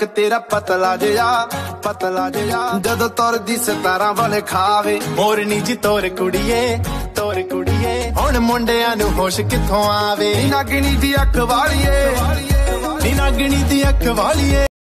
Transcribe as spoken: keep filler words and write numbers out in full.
ਨੱਕ ਤੇਰਾ ਪਤਲਾ ਜਿਹਾ ਪਤਲਾ ਜਿਹਾ ਜਦੋਂ ਤੁਰਦੀ ਸਤਾਰਾਂ ਵਾਲੇ ਖਾਵੇ ਮੋਰਨੀ ਜੀ ਤੋਰ ਕੁੜੀਏ ਤੋਰ ਕੁੜੀਏ ਹੁਣ ਮੁੰਡਿਆਂ ਨੂੰ ਹੋਸ਼ ਕਿੱਥੋਂ ਆਵੇ ਨੀ ਨਾਗਣੀ ਦੀ ਅੱਖ ਵਾਲੀਏ ਨੀ ਨਾਗਣੀ ਦੀ ਅੱਖ ਵਾਲੀਏ